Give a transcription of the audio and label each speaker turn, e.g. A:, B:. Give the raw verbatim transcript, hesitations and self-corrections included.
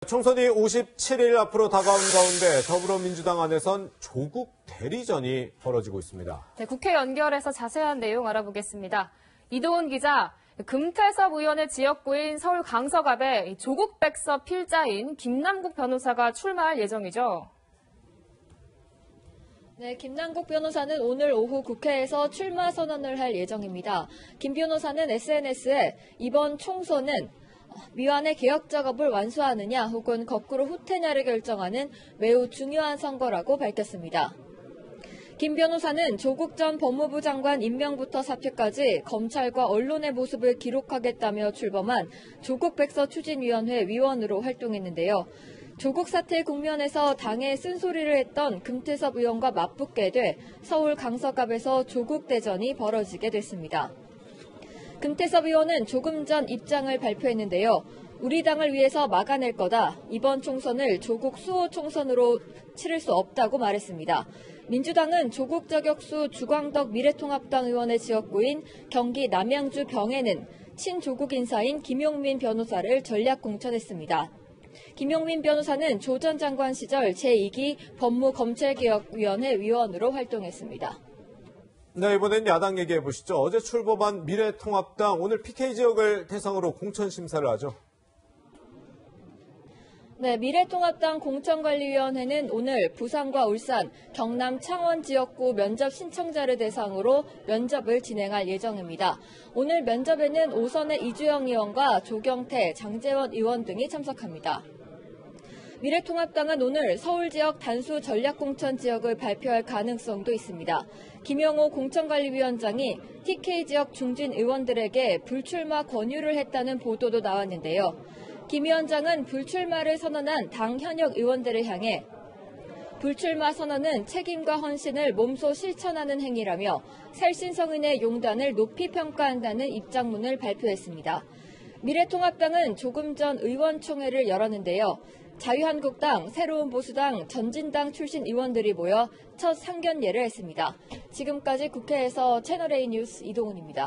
A: 총선이 오십칠 일 앞으로 다가온 가운데 더불어민주당 안에선 조국 대리전이 벌어지고 있습니다.
B: 네, 국회 연결해서 자세한 내용 알아보겠습니다. 이도훈 기자, 금태섭 의원의 지역구인 서울 강서갑에 조국 백서 필자인 김남국 변호사가 출마할 예정이죠.
C: 네, 김남국 변호사는 오늘 오후 국회에서 출마 선언을 할 예정입니다. 김 변호사는 에스엔에스에 이번 총선은 미완의 개혁 작업을 완수하느냐 혹은 거꾸로 후퇴냐를 결정하는 매우 중요한 선거라고 밝혔습니다. 김 변호사는 조국 전 법무부 장관 임명부터 사퇴까지 검찰과 언론의 모습을 기록하겠다며 출범한 조국 백서 추진위원회 위원으로 활동했는데요. 조국 사태 국면에서 당에 쓴소리를 했던 금태섭 의원과 맞붙게 돼 서울 강서갑에서 조국 대전이 벌어지게 됐습니다. 금태섭 의원은 조금 전 입장을 발표했는데요. 우리 당을 위해서 막아낼 거다. 이번 총선을 조국 수호 총선으로 치를 수 없다고 말했습니다. 민주당은 조국 저격수 주광덕 미래통합당 의원의 지역구인 경기 남양주 병에는 친조국 인사인 김용민 변호사를 전략 공천했습니다. 김용민 변호사는 조 전 장관 시절 제이 기 법무검찰개혁위원회 위원으로 활동했습니다.
A: 네, 이번엔 야당 얘기해 보시죠. 어제 출범한 미래통합당 오늘 피케이 지역을 대상으로 공천 심사를 하죠.
C: 네, 미래통합당 공천관리위원회는 오늘 부산과 울산, 경남 창원 지역구 면접 신청자를 대상으로 면접을 진행할 예정입니다. 오늘 면접에는 오선의 이주영 의원과 조경태, 장재원 의원 등이 참석합니다. 미래통합당은 오늘 서울 지역 단수 전략공천 지역을 발표할 가능성도 있습니다. 김영호 공천관리위원장이 티케이 지역 중진 의원들에게 불출마 권유를 했다는 보도도 나왔는데요. 김 위원장은 불출마를 선언한 당 현역 의원들을 향해 불출마 선언은 책임과 헌신을 몸소 실천하는 행위라며 살신성인의 용단을 높이 평가한다는 입장문을 발표했습니다. 미래통합당은 조금 전 의원총회를 열었는데요. 자유한국당, 새로운보수당, 전진당 출신 의원들이 모여 첫 상견례를 했습니다. 지금까지 국회에서 채널A 뉴스 이동훈입니다.